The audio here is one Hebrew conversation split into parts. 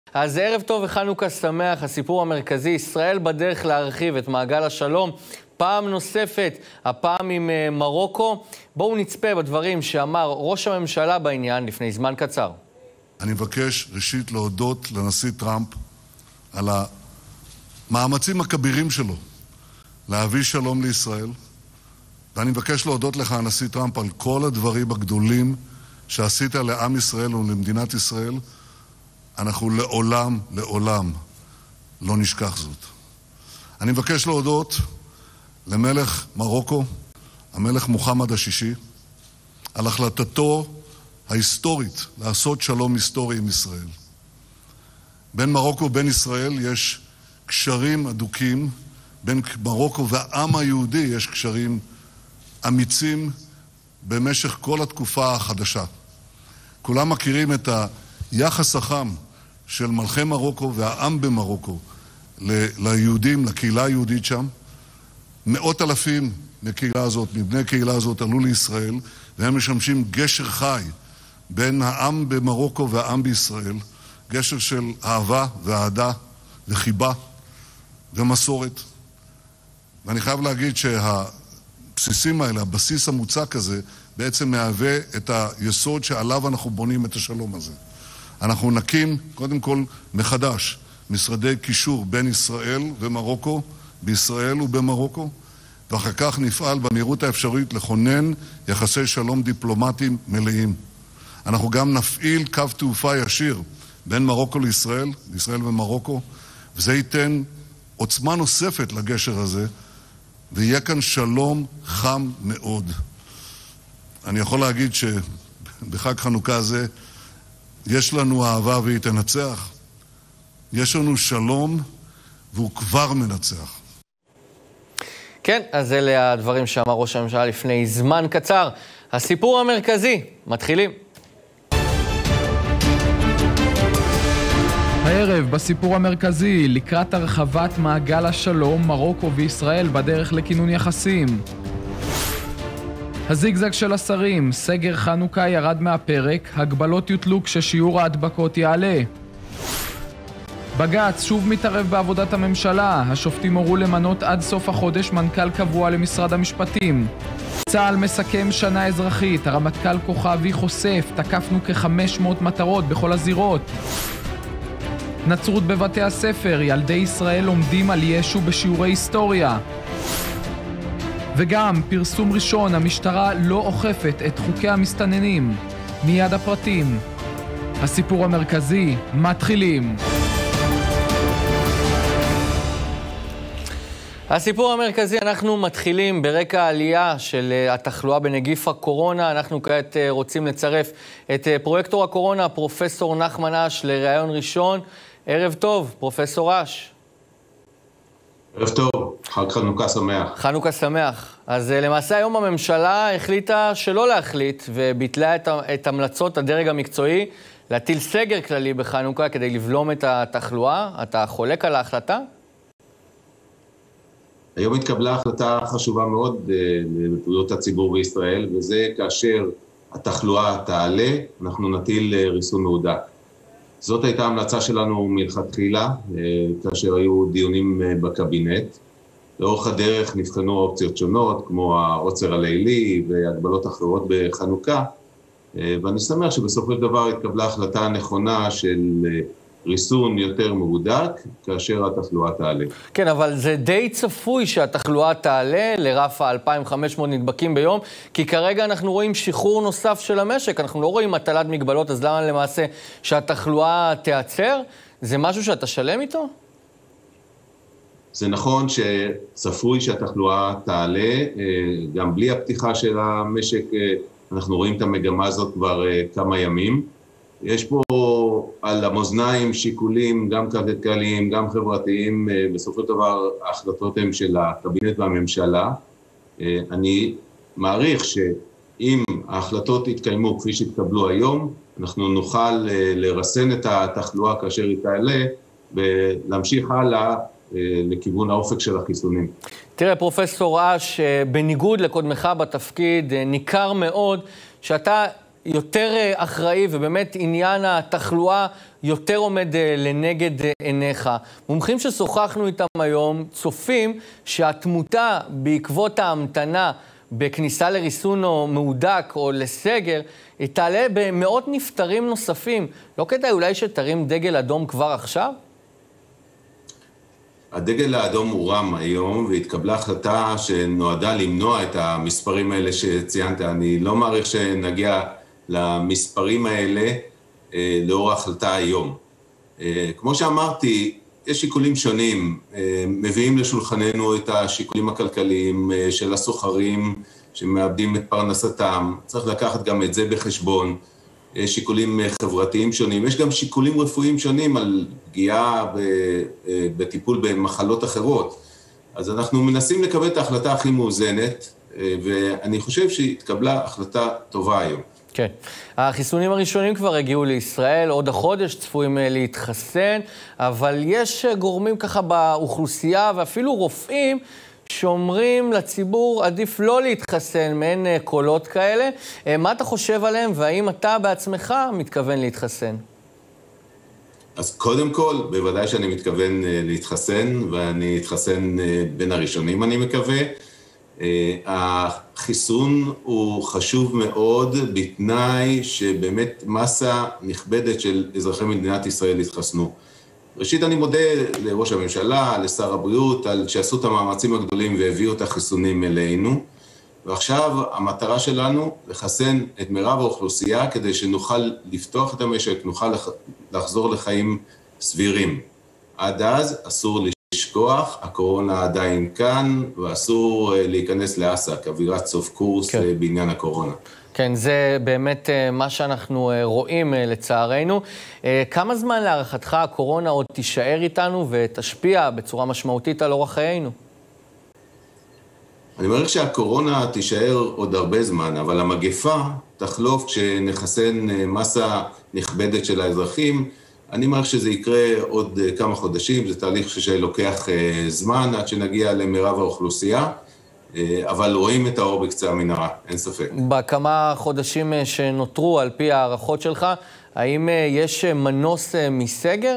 אז ערב טוב וחנוכה שמח. הסיפור המרכזי, ישראל בדרך להרחיב את מעגל השלום פעם נוספת, הפעם עם מרוקו. בואו נצפה בדברים שאמר ראש הממשלה בעניין לפני זמן קצר. אני מבקש ראשית להודות לנשיא טראמפ על המאמצים הכבירים שלו להביא שלום לישראל, ואני מבקש להודות לך, הנשיא טראמפ, על כל הדברים הגדולים שעשית לעם ישראל ולמדינת ישראל. אנחנו לעולם לא נשכח זאת. אני מבקש להודות למלך מרוקו, המלך מוחמד השישי, על החלטתו ההיסטורית לעשות שלום היסטורי עם ישראל. בין מרוקו ובין ישראל יש קשרים אדוקים, בין מרוקו והעם היהודי יש קשרים אמיצים במשך כל התקופה החדשה. כולם מכירים את היחס החם של מלכי מרוקו והעם במרוקו ליהודים, לקהילה היהודית שם. מאות אלפים מקהילה הזאת, מבני קהילה הזאת, עלו לישראל, והם משמשים גשר חי בין העם במרוקו והעם בישראל, גשר של אהבה ואהדה וחיבה ומסורת. ואני חייב להגיד שהבסיסים האלה, הבסיס המוצק הזה, בעצם מהווה את היסוד שעליו אנחנו בונים את השלום הזה. אנחנו נקים, קודם כל, מחדש, משרדי קישור בין ישראל ומרוקו, בישראל ובמרוקו, ואחר כך נפעל במהירות האפשרית לכונן יחסי שלום דיפלומטיים מלאים. אנחנו גם נפעיל קו תעופה ישיר בין מרוקו לישראל, לישראל ומרוקו, וזה ייתן עוצמה נוספת לגשר הזה, ויהיה כאן שלום חם מאוד. אני יכול להגיד שבחג חנוכה הזה יש לנו אהבה והיא תנצח. יש לנו שלום והוא כבר מנצח. כן, אז אלה הדברים שאמר ראש הממשלה לפני זמן קצר. הסיפור המרכזי, מתחילים. הערב בסיפור המרכזי, לקראת הרחבת מעגל השלום, מרוקו וישראל בדרך לכינון יחסים. הזיגזג של השרים, סגר חנוכה ירד מהפרק, הגבלות יוטלו כששיעור ההדבקות יעלה. בג"ץ שוב מתערב בעבודת הממשלה, השופטים הורו למנות עד סוף החודש מנכ"ל קבוע למשרד המשפטים. צה"ל מסכם שנה אזרחית, הרמטכ"ל כוכבי חושף, תקפנו כ-500 מטרות בכל הזירות. נצרות בבתי הספר, ילדי ישראל לומדים על ישו בשיעורי היסטוריה. וגם פרסום ראשון, המשטרה לא אוכפת את חוקי המסתננים. מיד הפרטים. הסיפור המרכזי, מתחילים. הסיפור המרכזי, אנחנו מתחילים ברקע העלייה של התחלואה בנגיף הקורונה. אנחנו כעת רוצים לצרף את פרויקטור הקורונה, פרופסור נחמן אש, לראיון ראשון. ערב טוב, פרופסור אש. ערב טוב, חג חנוכה שמח. חנוכה שמח. אז למעשה היום הממשלה החליטה שלא להחליט וביטלה את המלצות הדרג המקצועי להטיל סגר כללי בחנוכה כדי לבלום את התחלואה. אתה חולק על ההחלטה? היום התקבלה החלטה חשובה מאוד לבריאות הציבור בישראל, וזה כאשר התחלואה תעלה, אנחנו נטיל ריסון מהודק. זאת הייתה המלצה שלנו מלכתחילה, כאשר היו דיונים בקבינט. לאורך הדרך נבחנו אופציות שונות, כמו העוצר הלילי והגבלות אחרות בחנוכה, ואני שמח שבסופו של דבר התקבלה החלטה נכונה של ריסון יותר מהודק, כאשר התחלואה תעלה. כן, אבל זה די צפוי שהתחלואה תעלה לרף ה-2,500 נדבקים ביום, כי כרגע אנחנו רואים שחרור נוסף של המשק, אנחנו לא רואים מטלת מגבלות, אז למה למעשה שהתחלואה תיעצר? זה משהו שאתה שלם איתו? זה נכון שצפוי שהתחלואה תעלה, גם בלי הפתיחה של המשק, אנחנו רואים את המגמה הזאת כבר כמה ימים. יש פה על המאזניים שיקולים, גם כלכליים, גם חברתיים, בסופו של דבר ההחלטות הן של הקבינט והממשלה. אני מעריך שאם ההחלטות יתקיימו כפי שהתקבלו היום, אנחנו נוכל לרסן את התחלואה כאשר היא תעלה, ולהמשיך הלאה לכיוון האופק של החיסונים. תראה, פרופסור אש, בניגוד לקודמך בתפקיד, ניכר מאוד שאתה יותר אחראי, ובאמת עניין התחלואה יותר עומד לנגד עיניך. מומחים ששוחחנו איתם היום צופים שהתמותה בעקבות ההמתנה בכניסה לריסון או מהודק או לסגר, היא תעלה במאות נפטרים נוספים. לא כדאי אולי שתרים דגל אדום כבר עכשיו? הדגל האדום הורם היום, והתקבלה החלטה שנועדה למנוע את המספרים האלה שציינת. אני לא מעריך שנגיע למספרים האלה לאור ההחלטה היום. כמו שאמרתי, יש שיקולים שונים, מביאים לשולחננו את השיקולים הכלכליים של הסוחרים שמאבדים את פרנסתם, צריך לקחת גם את זה בחשבון. יש שיקולים חברתיים שונים, יש גם שיקולים רפואיים שונים על פגיעה בטיפול במחלות אחרות. אז אנחנו מנסים לקבל את ההחלטה הכי מאוזנת, ואני חושב שהתקבלה החלטה טובה היום. כן. החיסונים הראשונים כבר הגיעו לישראל, עוד החודש צפויים להתחסן, אבל יש גורמים ככה באוכלוסייה ואפילו רופאים שאומרים לציבור עדיף לא להתחסן, מעין קולות כאלה. מה אתה חושב עליהם, והאם אתה בעצמך מתכוון להתחסן? אז קודם כל, בוודאי שאני מתכוון להתחסן, ואני אתחסן בין הראשונים, אני מקווה. החיסון הוא חשוב מאוד בתנאי שבאמת מסה נכבדת של אזרחי מדינת ישראל יתחסנו. ראשית, אני מודה לראש הממשלה, לשר הבריאות, על שעשו את המאמצים הגדולים והביאו את החיסונים אלינו. ועכשיו המטרה שלנו לחסן את מרב האוכלוסייה כדי שנוכל לפתוח את המשק, נוכל לחזור לחיים סבירים. עד אז אסור לשכוח, הקורונה עדיין כאן, ואסור להיכנס לעסק, אווירת סוף קורס בעניין הקורונה. כן, זה באמת מה שאנחנו רואים לצערנו. כמה זמן להערכתך הקורונה עוד תישאר איתנו ותשפיע בצורה משמעותית על אורח חיינו? אני מעריך שהקורונה תישאר עוד הרבה זמן, אבל המגפה תחלוף כשנחסן מסה נכבדת של האזרחים. אני מעריך שזה יקרה עוד כמה חודשים, זה תהליך שלוקח זמן עד שנגיע למרב האוכלוסייה. אבל רואים את האור בקצה המנהרה, אין ספק. בכמה חודשים שנותרו על פי הערכות שלך, האם יש מנוס מסגר?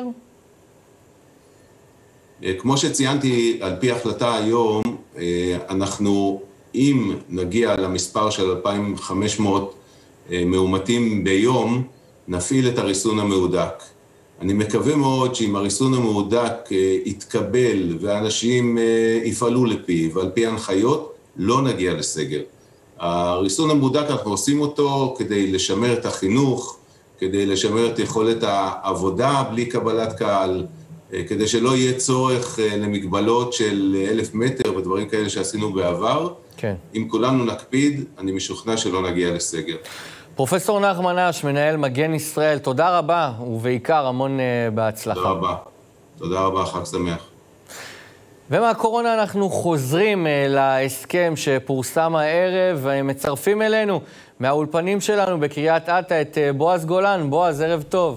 כמו שציינתי, על פי החלטה היום, אנחנו, אם נגיע למספר של 2,500 מאומתים ביום, נפעיל את הריסון המהודק. אני מקווה מאוד שאם הריסון המהודק יתקבל ואנשים יפעלו לפיו ועל פי הנחיות, לא נגיע לסגר. הריסון המהודק אנחנו עושים אותו כדי לשמר את החינוך, כדי לשמר את יכולת העבודה בלי קבלת קהל, כדי שלא יהיה צורך למגבלות של 1,000 מטר ודברים כאלה שעשינו בעבר. כן. אם כולנו נקפיד, אני משוכנע שלא נגיע לסגר. פרופסור נחמן אש, מנהל מגן ישראל, תודה רבה, ובעיקר המון בהצלחה. תודה רבה. תודה רבה, חג שמח. ומהקורונה אנחנו חוזרים להסכם שפורסם הערב, ומצרפים אלינו מהאולפנים שלנו בקריית אתא את בועז גולן. בועז, ערב טוב.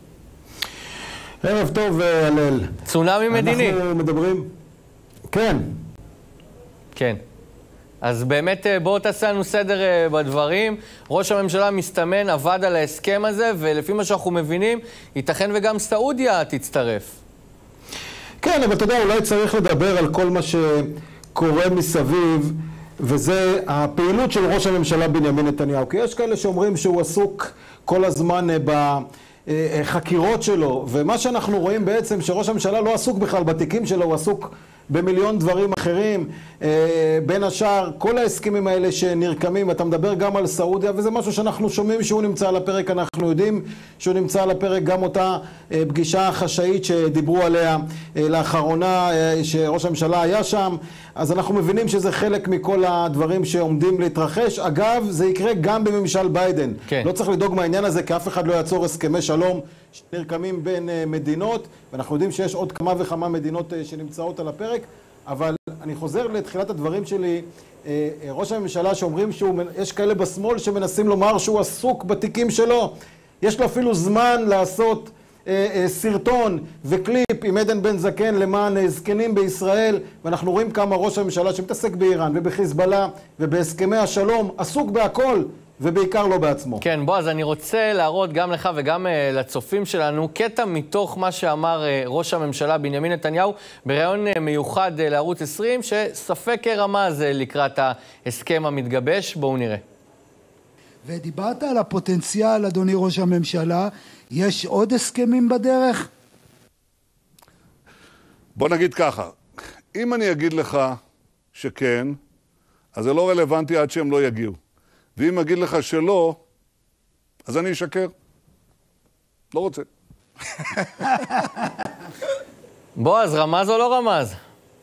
ערב טוב, הלל. צונאמי מדיני. אנחנו מדברים... כן. כן. אז באמת בואו תעשה לנו סדר בדברים. ראש הממשלה מסתמן, עבד על ההסכם הזה, ולפי מה שאנחנו מבינים, ייתכן וגם סעודיה תצטרף. כן, אבל אתה יודע, אולי צריך לדבר על כל מה שקורה מסביב, וזה הפעילות של ראש הממשלה בנימין נתניהו. כי יש כאלה שאומרים שהוא עסוק כל הזמן בחקירות שלו, ומה שאנחנו רואים בעצם שראש הממשלה לא עסוק בכלל בתיקים שלו, הוא עסוק במיליון דברים אחרים, בין השאר כל ההסכמים האלה שנרקמים, אתה מדבר גם על סעודיה, וזה משהו שאנחנו שומעים שהוא נמצא על הפרק, אנחנו יודעים שהוא נמצא על הפרק, גם אותה פגישה חשאית שדיברו עליה לאחרונה, שראש הממשלה היה שם, אז אנחנו מבינים שזה חלק מכל הדברים שעומדים להתרחש. אגב, זה יקרה גם בממשל ביידן. כן. לא צריך לדאוג מהעניין הזה, כי אף אחד לא יעצור הסכמי שלום שנרקמים בין מדינות, ואנחנו יודעים שיש עוד כמה וכמה מדינות שנמצאות על הפרק, אבל אני חוזר לתחילת הדברים שלי, ראש הממשלה שאומרים יש כאלה בשמאל שמנסים לומר שהוא עסוק בתיקים שלו, יש לו אפילו זמן לעשות סרטון וקליפ עם עדן בן זקן למען זקנים בישראל, ואנחנו רואים כמה ראש הממשלה שמתעסק באיראן ובחיזבאללה ובהסכמי השלום עסוק בהכל, ובעיקר לא בעצמו. כן, בועז, אני רוצה להראות גם לך וגם לצופים שלנו קטע מתוך מה שאמר ראש הממשלה בנימין נתניהו בראיון מיוחד לערוץ 20, שספק רמז לקראת ההסכם המתגבש. בואו נראה. ודיברת על הפוטנציאל, אדוני ראש הממשלה, יש עוד הסכמים בדרך? בוא נגיד ככה, אם אני אגיד לך שכן, אז זה לא רלוונטי עד שהם לא יגיעו. ואם אגיד לך שלא, אז אני אשקר. לא רוצה. בועז, רמז או לא רמז?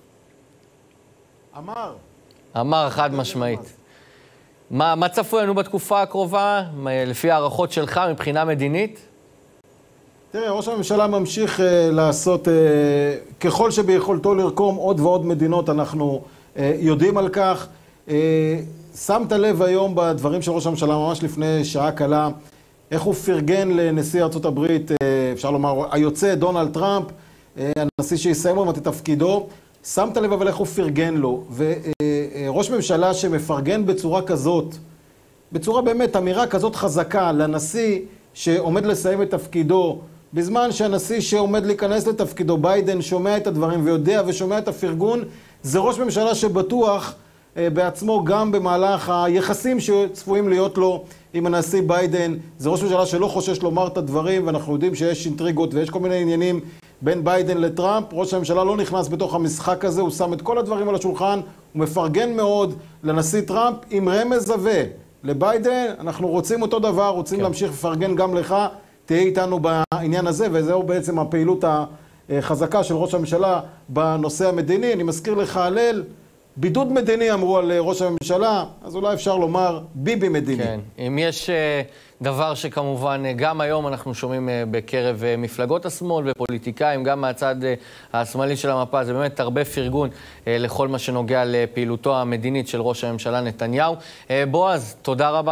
אמר חד משמעית. מה צפוי לנו בתקופה הקרובה, לפי הערכות שלך מבחינה מדינית? תראה, ראש הממשלה ממשיך לעשות, ככל שביכולתו לרקום עוד ועוד מדינות, אנחנו יודעים על כך. שמת לב היום בדברים של ראש הממשלה, ממש לפני שעה קלה, איך הוא פרגן לנשיא ארצות הברית, אפשר לומר, היוצא דונלד טראמפ, הנשיא שיסיים עוד את תפקידו. שמת לב אבל איך הוא פרגן לו, וראש ממשלה שמפרגן בצורה כזאת, בצורה באמת אמירה כזאת חזקה לנשיא שעומד לסיים את תפקידו, בזמן שהנשיא שעומד להיכנס לתפקידו, ביידן, שומע את הדברים ויודע ושומע את הפרגון, זה ראש ממשלה שבטוח בעצמו גם במהלך היחסים שצפויים להיות לו עם הנשיא ביידן. זה ראש ממשלה שלא חושש לומר את הדברים, ואנחנו יודעים שיש אינטריגות ויש כל מיני עניינים בין ביידן לטראמפ. ראש הממשלה לא נכנס בתוך המשחק הזה, הוא שם את כל הדברים על השולחן, הוא מפרגן מאוד לנשיא טראמפ עם רמז עבה. לביידן, אנחנו רוצים אותו דבר, רוצים להמשיך לפרגן גם לך, תהיה איתנו בעניין הזה, וזהו בעצם הפעילות החזקה של ראש הממשלה בנושא המדיני. אני מזכיר לך הלל, בידוד מדיני אמרו על ראש הממשלה, אז אולי אפשר לומר ביבי מדיני. כן, אם יש דבר שכמובן גם היום אנחנו שומעים בקרב מפלגות השמאל ופוליטיקאים, גם מהצד השמאלי של המפה, זה באמת הרבה פרגון לכל מה שנוגע לפעילותו המדינית של ראש הממשלה נתניהו. בועז, תודה רבה.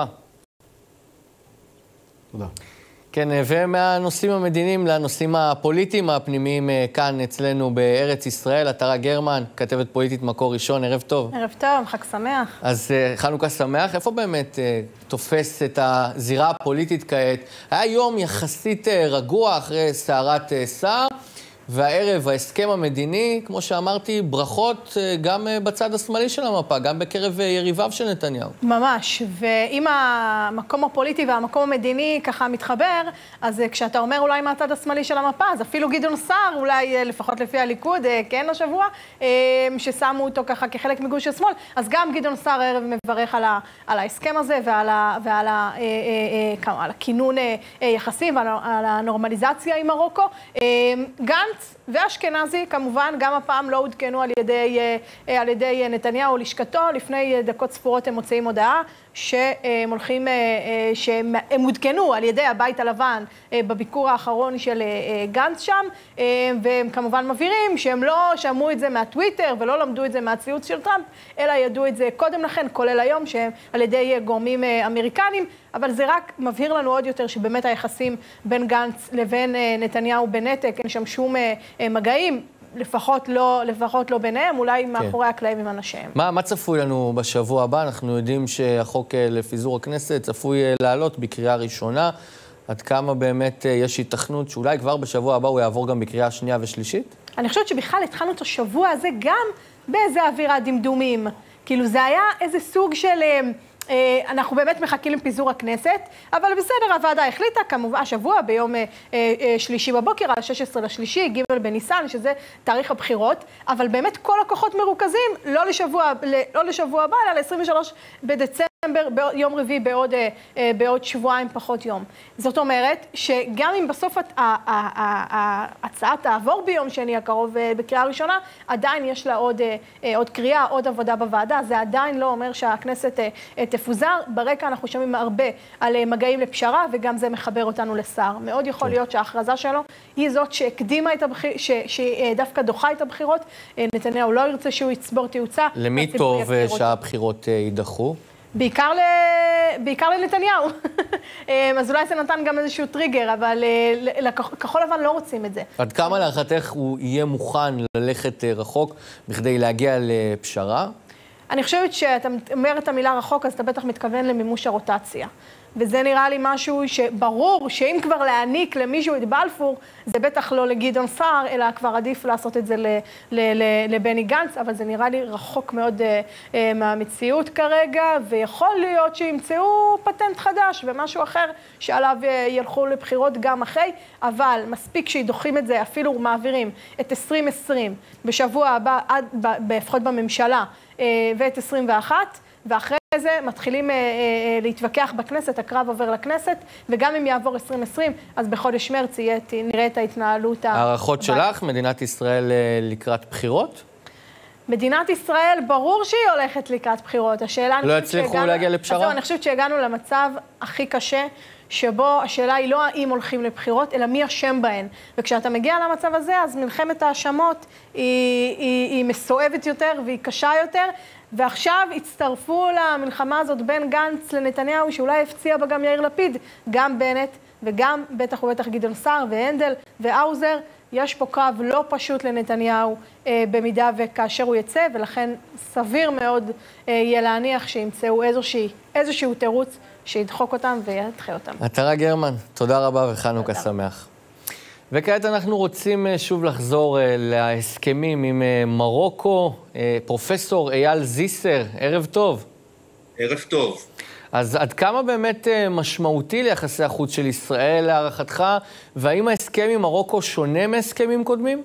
תודה. כן, ומהנושאים המדיניים לנושאים הפוליטיים הפנימיים כאן אצלנו בארץ ישראל, עטרה גרמן, כתבת פוליטית מקור ראשון, ערב טוב. ערב טוב, חג שמח. אז חנוכה שמח, איפה באמת תופס את הזירה הפוליטית כעת? היה יום יחסית רגוע אחרי סערת שר, והערב ההסכם המדיני, כמו שאמרתי, ברכות גם בצד השמאלי של המפה, גם בקרב יריביו של נתניהו. ממש, ואם המקום הפוליטי והמקום המדיני ככה מתחבר, אז כשאתה אומר אולי מהצד השמאלי של המפה, אז אפילו גדעון סער, אולי לפחות לפי הליכוד, כן השבוע, ששמו אותו ככה כחלק מגוש השמאל, אז גם גדעון סער הערב מברך על ההסכם הזה ועל הכינון יחסים ועל הנורמליזציה עם מרוקו. גנץ ואשכנזי, כמובן, גם הפעם לא עודכנו על ידי נתניהו או לשכתו. לפני דקות ספורות הם מוצאים הודעה שהם עודכנו על ידי הבית הלבן בביקור האחרון של גנץ שם, והם כמובן מבהירים שהם לא שמעו את זה מהטוויטר ולא למדו את זה מהציוץ של טראמפ, אלא ידעו את זה קודם לכן, כולל היום, שהם על ידי גורמים אמריקנים, אבל זה רק מבהיר לנו עוד יותר שבאמת היחסים בין גנץ לבין נתניהו בנתק, אין שם שום מגעים, לפחות לא ביניהם, אולי מאחורי הקלעים עם אנשיהם. מה צפוי לנו בשבוע הבא? אנחנו יודעים שהחוק לפיזור הכנסת צפוי לעלות בקריאה ראשונה. עד כמה באמת יש התכנות שאולי כבר בשבוע הבא הוא יעבור גם בקריאה שנייה ושלישית? אני חושבת שבכלל התחלנו את השבוע הזה גם באיזה אווירה דמדומים. כאילו זה היה איזה סוג של... אנחנו באמת מחכים לפיזור הכנסת, אבל בסדר, הוועדה החליטה, כמובן, השבוע ביום שלישי בבוקר, על 16 לשלישי, ג' בניסן, שזה תאריך הבחירות, אבל באמת כל הכוחות מרוכזים, לא לשבוע הבא, אלא ל-23 בדצמבר, יום רביעי בעוד שבועיים פחות יום. זאת אומרת, שגם אם בסוף ההצעה תעבור ביום שני הקרוב בקריאה ראשונה, עדיין יש לה עוד קריאה, עוד עבודה בוועדה, זה עדיין לא אומר שהכנסת תפוזר. ברקע אנחנו שומעים הרבה על מגעים לפשרה, וגם זה מחבר אותנו לשר. מאוד יכול להיות שההכרזה שלו היא זאת שהקדימה את הבחירות, שדווקא דוחה את הבחירות. נתניהו לא ירצה שהוא יצבור תאוצה. למי טוב שהבחירות יידחו? בעיקר לנתניהו. אז אולי זה נתן גם איזשהו טריגר, אבל כחול לבן לא רוצים את זה. עד כמה להערכתך הוא יהיה מוכן ללכת רחוק בכדי להגיע לפשרה? אני חושבת שאתה אומר את המילה רחוק, אז אתה בטח מתכוון למימוש הרוטציה. וזה נראה לי משהו שברור שאם כבר להעניק למישהו את בלפור, זה בטח לא לגדעון סער, אלא כבר עדיף לעשות את זה לבני גנץ, אבל זה נראה לי רחוק מאוד מהמציאות כרגע, ויכול להיות שימצאו פטנט חדש ומשהו אחר שעליו ילכו לבחירות גם אחרי, אבל מספיק שידוחים את זה, אפילו מעבירים את 2020 בשבוע הבא, לפחות בממשלה, ואת 21, ואחרי זה מתחילים להתווכח בכנסת, הקרב עובר לכנסת, וגם אם יעבור 2020, אז בחודש מרץ נראה את ההתנהלות. הערכות שלך, מדינת ישראל לקראת בחירות? מדינת ישראל, ברור שהיא הולכת לקראת בחירות. השאלה... לא יצליחו להגיע לפשרה? אני חושבת שהגענו למצב הכי קשה, שבו השאלה היא לא האם הולכים לבחירות, אלא מי אשם בהן. וכשאתה מגיע למצב הזה, אז מלחמת האשמות היא מסואבת יותר והיא קשה יותר, ועכשיו הצטרפו למלחמה הזאת בין גנץ לנתניהו, שאולי הפציע בה גם יאיר לפיד, גם בנט וגם בטח ובטח גדעון סער והנדל והאוזר. יש פה קרב לא פשוט לנתניהו במידה וכאשר הוא יצא, ולכן סביר מאוד יהיה להניח שימצאו איזשהו תירוץ שידחוק אותם וידחה אותם. עטרה גרמן, תודה רבה וחנוכה שמח. וכעת אנחנו רוצים שוב לחזור להסכמים עם מרוקו. פרופסור אייל זיסר, ערב טוב. ערב טוב. אז עד כמה באמת משמעותי ליחסי החוץ של ישראל להערכתך, והאם ההסכם עם מרוקו שונה מהסכמים קודמים?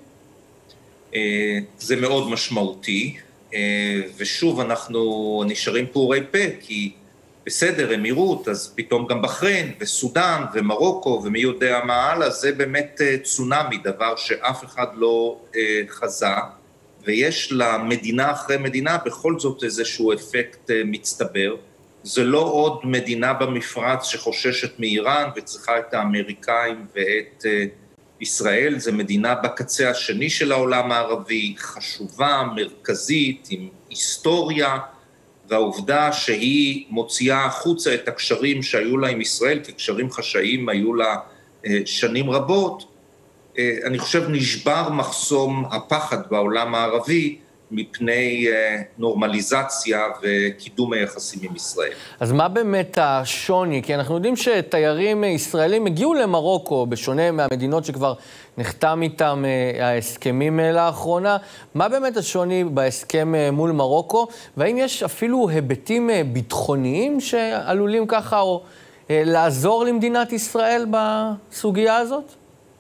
זה מאוד משמעותי, ושוב אנחנו נשארים פעורי פה, כי בסדר, אמירות, אז פתאום גם בחריין וסודן ומרוקו ומי יודע מה הלאה, זה באמת צונאמי, דבר שאף אחד לא חזה, ויש למדינה אחרי מדינה בכל זאת איזשהו אפקט מצטבר. זה לא עוד מדינה במפרץ שחוששת מאיראן וצריכה את האמריקאים ואת ישראל, זה מדינה בקצה השני של העולם הערבי, חשובה, מרכזית, עם היסטוריה, והעובדה שהיא מוציאה החוצה את הקשרים שהיו לה עם ישראל, כקשרים חשאיים היו לה שנים רבות, אני חושב נשבר מחסום הפחד בעולם הערבי, מפני נורמליזציה וקידום היחסים עם ישראל. אז מה באמת השוני? כי אנחנו יודעים שתיירים ישראלים הגיעו למרוקו, בשונה מהמדינות שכבר נחתם איתם ההסכמים לאחרונה. מה באמת השוני בהסכם מול מרוקו? והאם יש אפילו היבטים ביטחוניים שעלולים ככה או לעזור למדינת ישראל בסוגיה הזאת?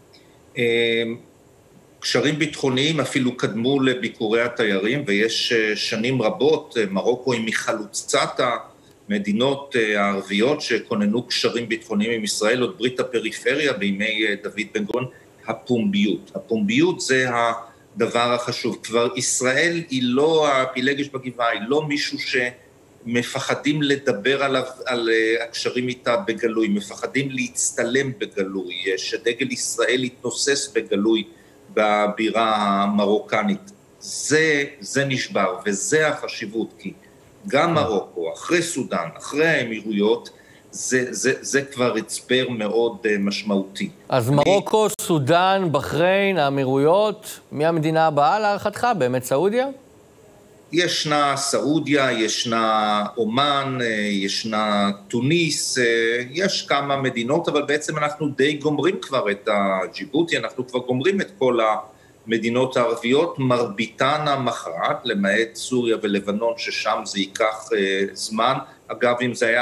קשרים ביטחוניים אפילו קדמו לביקורי התיירים, ויש שנים רבות, מרוקו היא מחלוצת המדינות הערביות שכוננו קשרים ביטחוניים עם ישראל, עוד ברית הפריפריה בימי דוד בן גוריון, הפומביות. הפומביות זה הדבר החשוב. כבר ישראל היא לא הפילגש בגבעה, היא לא מישהו שמפחדים לדבר עליו, על הקשרים איתה בגלוי, מפחדים להצטלם בגלוי, שדגל ישראל יתנוסס בגלוי, בבירה המרוקנית. זה נשבר, וזה החשיבות, כי גם מרוקו, אחרי סודן, אחרי האמירויות, זה כבר הצבר מאוד משמעותי. אז מרוקו, סודן, בחריין, האמירויות, מי המדינה הבאה להערכתך? באמת סעודיה? ישנה סעודיה, ישנה אומן, ישנה טוניס, יש כמה מדינות, אבל בעצם אנחנו די גומרים כבר את ג'יבוטי, אנחנו כבר גומרים את כל המדינות הערביות, מרביתן המכרעת, למעט סוריה ולבנון, ששם זה ייקח זמן. אגב,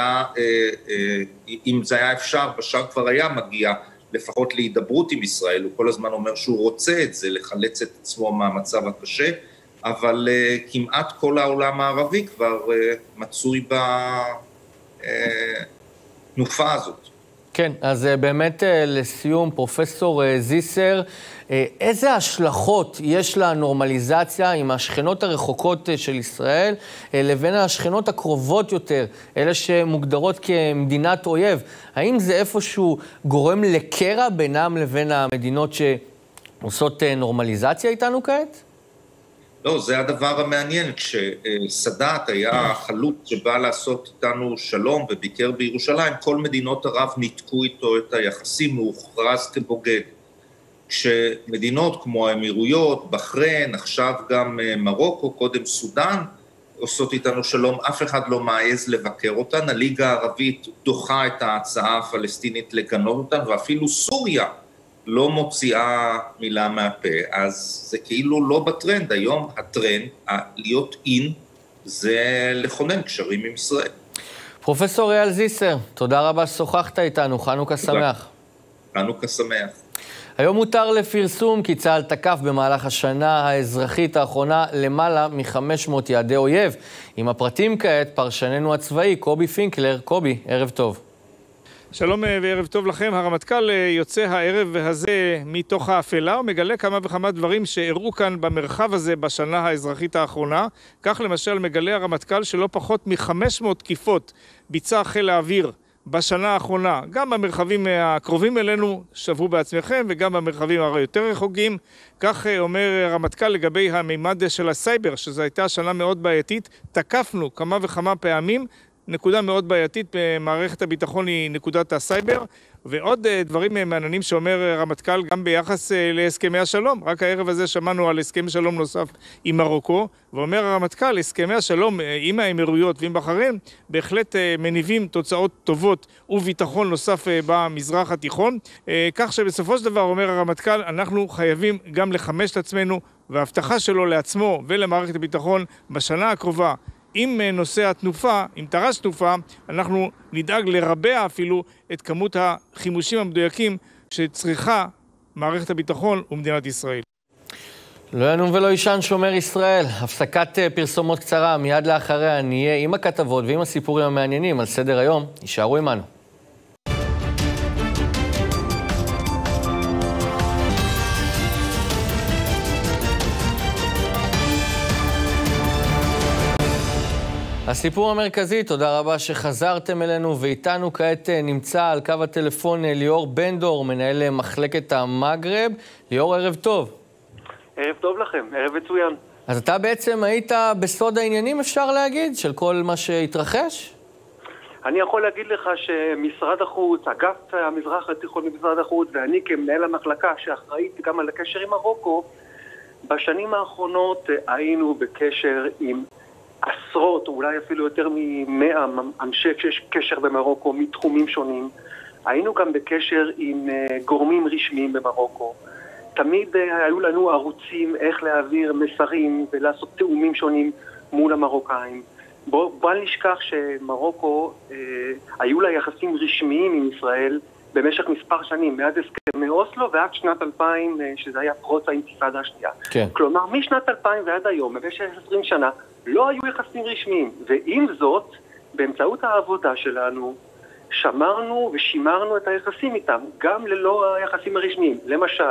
אם זה היה אפשר, בשאר כבר היה מגיע לפחות להידברות עם ישראל, הוא כל הזמן אומר שהוא רוצה את זה, לחלץ את עצמו מהמצב הקשה, אבל כמעט כל העולם הערבי כבר מצוי בתנופה הזאת. כן, אז באמת לסיום, פרופסור זיסר, איזה השלכות יש לנורמליזציה עם השכנות הרחוקות של ישראל לבין השכנות הקרובות יותר, אלה שמוגדרות כמדינת אויב? האם זה איפשהו גורם לקרע בינם לבין המדינות שעושות נורמליזציה איתנו כעת? לא, זה הדבר המעניין, כשסאדאת היה חלוץ שבא לעשות איתנו שלום וביקר בירושלים, כל מדינות ערב ניתקו איתו את היחסים, הוא הוכרז כבוגד. כשמדינות כמו האמירויות, בחריין, עכשיו גם מרוקו, קודם סודן, עושות איתנו שלום, אף אחד לא מעז לבקר אותן, הליגה הערבית דוחה את ההצעה הפלסטינית לגנות אותן, ואפילו סוריה לא מוציאה מילה מהפה, אז זה כאילו לא בטרנד, היום הטרנד, להיות אין, זה לכונן קשרים עם ישראל. פרופסור אייל זיסר, תודה רבה ששוחחת איתנו, חנוכה שמח. חנוכה שמח. היום מותר לפרסום כי צה"ל תקף במהלך השנה האזרחית האחרונה למעלה מ-500 יעדי אויב. עם הפרטים כעת, פרשננו הצבאי, קובי פינקלר. קובי, ערב טוב. שלום וערב טוב לכם. הרמטכ"ל יוצא הערב הזה מתוך האפלה ומגלה כמה וכמה דברים שאירעו כאן במרחב הזה בשנה האזרחית האחרונה. כך למשל מגלה הרמטכ"ל שלא פחות מ-500 תקיפות ביצע חיל האוויר בשנה האחרונה, גם במרחבים הקרובים אלינו, שבו בעצמכם, וגם במרחבים היותר רחוקים. כך אומר הרמטכ"ל לגבי המימד של הסייבר, שזו הייתה שנה מאוד בעייתית. תקפנו כמה וכמה פעמים, נקודה מאוד בעייתית במערכת הביטחון היא נקודת הסייבר, ועוד דברים מעניינים שאומר הרמטכ"ל גם ביחס להסכמי השלום. רק הערב הזה שמענו על הסכם שלום נוסף עם מרוקו, ואומר הרמטכ"ל, הסכמי השלום עם האמירויות ועם בחריין בהחלט מניבים תוצאות טובות וביטחון נוסף במזרח התיכון, כך שבסופו של דבר אומר הרמטכ"ל, אנחנו חייבים גם לחמש את עצמנו, וההבטחה שלו לעצמו ולמערכת הביטחון בשנה הקרובה, עם נושא התנופה, עם תר"ש תנופה, אנחנו נדאג לרבע אפילו את כמות החימושים המדויקים שצריכה מערכת הביטחון ומדינת ישראל. לא ינום ולא ישן שומר ישראל. הפסקת פרסומות קצרה, מיד לאחריה נהיה עם הכתבות ועם הסיפורים המעניינים על סדר היום. יישארו עמנו. הסיפור המרכזי, תודה רבה שחזרתם אלינו, ואיתנו כעת נמצא על קו הטלפון ליאור בנדור, מנהל מחלקת המגרב. ליאור, ערב טוב. ערב טוב לכם, ערב מצוין. אז אתה בעצם היית בסוד העניינים, אפשר להגיד, של כל מה שהתרחש? אני יכול להגיד לך שמשרד החוץ, אגף המזרח התיכון במשרד החוץ, ואני כמנהל המחלקה שאחראית גם על הקשר עם מרוקו, בשנים האחרונות היינו בקשר עם עשרות, או אולי אפילו יותר מ100 אנשי קשר במרוקו מתחומים שונים. היינו גם בקשר עם גורמים רשמיים במרוקו. תמיד היו לנו ערוצים איך להעביר מסרים ולעשות תאומים שונים מול המרוקאים. בוא נשכח שמרוקו היו לה יחסים רשמיים עם ישראל במשך מספר שנים, מאז הסכמי אוסלו ועד שנת 2000, שזה היה פרוץ האינתיפאדה השנייה. כן. כלומר, משנת 2000 ועד היום, במשך 20 שנה, לא היו יחסים רשמיים. ועם זאת, באמצעות העבודה שלנו, שמרנו ושימרנו את היחסים איתם, גם ללא היחסים הרשמיים. למשל,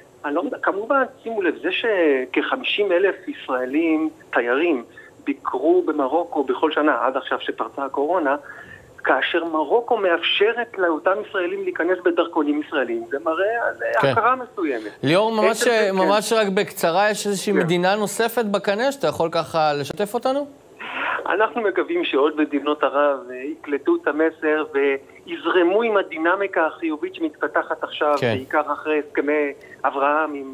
כמובן, שימו לב, זה שכ50,000 ישראלים, תיירים, ביקרו במרוקו בכל שנה, עד עכשיו שפרצה הקורונה, כאשר מרוקו מאפשרת לאותם ישראלים להיכנס בדרכונים ישראלים, זה מראה על הכרה מסוימת. ליאור, ממש רק בקצרה, יש איזושהי מדינה נוספת בקנה, שאתה יכול ככה לשתף אותנו? אנחנו מקווים שעוד מדינות ערב יקלטו את המסר ויזרמו עם הדינמיקה החיובית שמתפתחת עכשיו, בעיקר אחרי הסכמי אברהם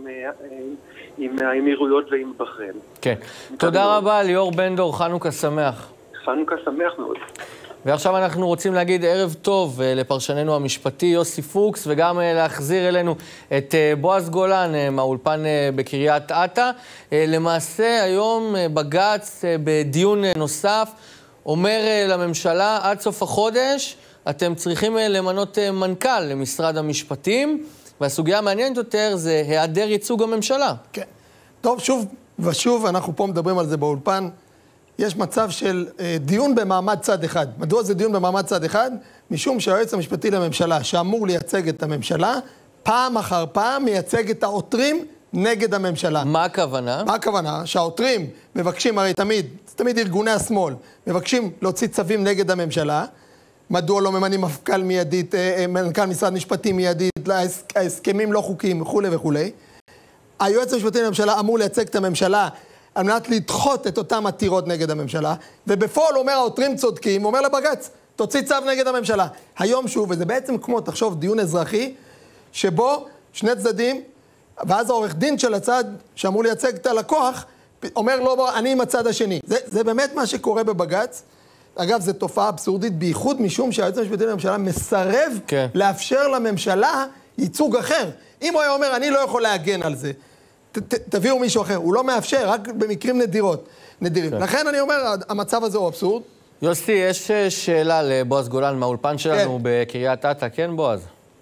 עם האמירויות ועם בחריין. כן. תודה רבה, ליאור בנדור, חנוכה שמח. חנוכה שמח מאוד. ועכשיו אנחנו רוצים להגיד ערב טוב לפרשננו המשפטי יוסי פוקס, וגם להחזיר אלינו את בועז גולן מהאולפן בקריית אתא. למעשה היום בג"ץ בדיון נוסף אומר לממשלה, עד סוף החודש אתם צריכים למנות מנכ"ל למשרד המשפטים, והסוגיה המעניינת יותר זה היעדר ייצוג הממשלה. כן. טוב, שוב ושוב אנחנו פה מדברים על זה באולפן. יש מצב של דיון במעמד צד אחד. מדוע זה דיון במעמד צד אחד? משום שהיועץ המשפטי לממשלה, שאמור לייצג את הממשלה, פעם אחר פעם מייצג את העותרים נגד הממשלה. מה הכוונה? מה הכוונה? שהעותרים מבקשים, הרי תמיד ארגוני השמאל, מבקשים להוציא צווים נגד הממשלה. מדוע לא ממנים מפכ"ל מיידית, מנכ"ל משרד משפטי מיידית, ההסכמים לא חוקיים וכו' וכו'. היועץ המשפטי לממשלה אמור לייצג את הממשלה על מנת לדחות את אותם עתירות נגד הממשלה, ובפועל אומר העותרים צודקים, אומר לבג"ץ, תוציא צו נגד הממשלה. היום שוב, וזה בעצם כמו, תחשוב, דיון אזרחי, שבו שני צדדים, ואז העורך דין של הצד שאמור לייצג את הלקוח, אומר לא, בוא, אני עם הצד השני. זה באמת מה שקורה בבג"ץ. אגב, זו תופעה אבסורדית, בייחוד משום שהיועץ המשפטי לממשלה מסרב לאפשר לממשלה ייצוג אחר. אם הוא היה אומר, אני לא יכול להגן על זה, תביאו מישהו אחר. הוא לא מאפשר, רק במקרים נדירים. לכן אני אומר, המצב הזה הוא אבסורד. יוסי, יש שאלה לבועז גולן מהאולפן שלנו בקריית אתא. כן, בועז?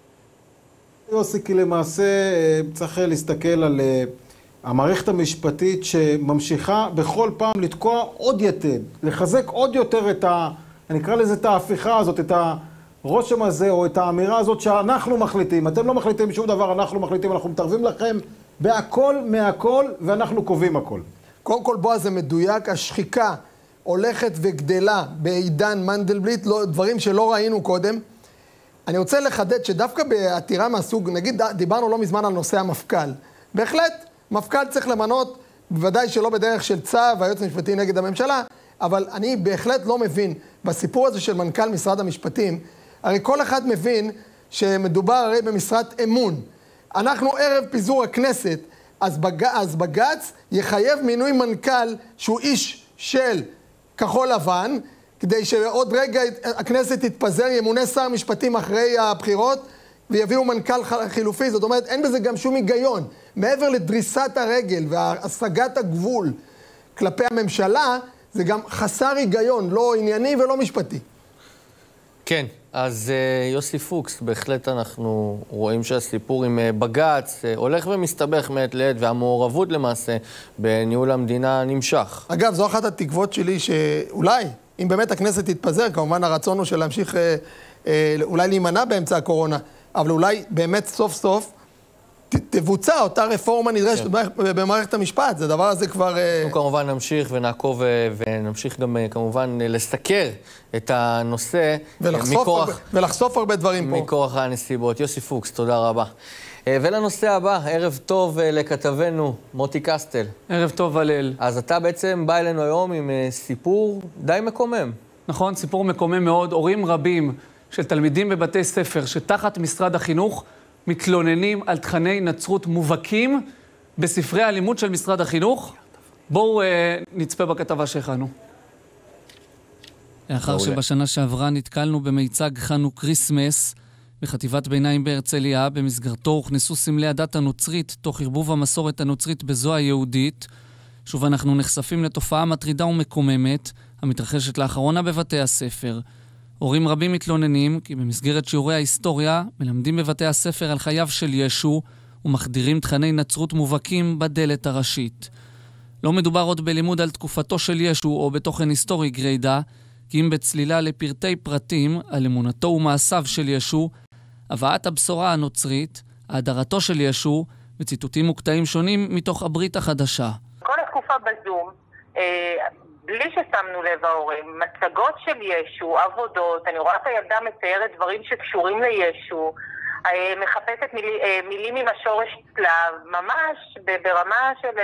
יוסי, כי למעשה צריך להסתכל על המערכת המשפטית שממשיכה בכל פעם לתקוע עוד יתד, לחזק עוד יותר אני אקרא לזה את ההפיכה הזאת, את הרושם הזה או את האמירה הזאת שאנחנו מחליטים. אתם לא מחליטים שום דבר, אנחנו מחליטים, אנחנו מתערבים לכם בהכל, מהכל, ואנחנו קובעים הכל. קודם כל, בועז, זה מדויק, השחיקה הולכת וגדלה בעידן מנדלבליט, דברים שלא ראינו קודם. אני רוצה לחדד שדווקא בעתירה מהסוג, נגיד דיברנו לא מזמן על נושא המפכ"ל. בהחלט, מפכ"ל צריך למנות, בוודאי שלא בדרך של צו, והיועץ המשפטי נגד הממשלה, אבל אני בהחלט לא מבין, בסיפור הזה של מנכ"ל משרד המשפטים, הרי כל אחד מבין שמדובר הרי במשרת אמון. אנחנו ערב פיזור הכנסת, אז בג"ץ יחייב מינוי מנכ"ל שהוא איש של כחול לבן, כדי שעוד רגע הכנסת תתפזר, ימונה שר משפטים אחרי הבחירות, ויביאו מנכ"ל חילופי. זאת אומרת, אין בזה גם שום היגיון. מעבר לדריסת הרגל והשגת הגבול כלפי הממשלה, זה גם חסר היגיון, לא ענייני ולא משפטי. כן, אז יוסי פוקס, בהחלט אנחנו רואים שהסיפור עם בג"ץ הולך ומסתבך מעת לעת, והמעורבות למעשה בניהול המדינה נמשך. אגב, זו אחת התקוות שלי שאולי, אם באמת הכנסת תתפזר, כמובן הרצון הוא של להמשיך אולי להימנע באמצע הקורונה, אבל אולי באמת סוף סוף תבוצע אותה רפורמה נדרשת במערכת המשפט. זה דבר הזה כבר... אנחנו כמובן נמשיך ונעקוב ונמשיך גם כמובן לסקר את הנושא ולחשוף הרבה דברים פה. מכורח הנסיבות. יוסי פוקס, תודה רבה. ולנושא הבא, ערב טוב לכתבנו מוטי קסטל. ערב טוב הלל. אז אתה בעצם בא אלינו היום עם סיפור די מקומם. נכון, סיפור מקומם מאוד. הורים רבים של תלמידים בבתי ספר שתחת משרד החינוך מתלוננים על תכני נצרות מובהקים בספרי הלימוד של משרד החינוך. בואו נצפה בכתבה שהכנו. לאחר שבשנה שעברה נתקלנו במיצג חנו קריסמס בחטיבת ביניים בהרצליה, במסגרתו הוכנסו סמלי הדת הנוצרית תוך ערבוב המסורת הנוצרית בזו היהודית. שוב אנחנו נחשפים לתופעה מטרידה ומקוממת המתרחשת לאחרונה בבתי הספר. הורים רבים מתלוננים כי במסגרת שיעורי ההיסטוריה מלמדים בבתי הספר על חייו של ישו ומחדירים תכני נצרות מובהקים בדלת הראשית. לא מדובר עוד בלימוד על תקופתו של ישו או בתוכן היסטורי גרידא, כי אם בצלילה לפרטי פרטים על אמונתו ומעשיו של ישו, הבאת הבשורה הנוצרית, האדרתו של ישו וציטוטים וקטעים שונים מתוך הברית החדשה. כל התקופה בזום, בלי ששמנו לב ההורים, מצגות של ישו, עבודות, אני רואה את הילדה מציירת דברים שקשורים לישו, מחפשת מילים עם השורש צלב, ממש ברמה של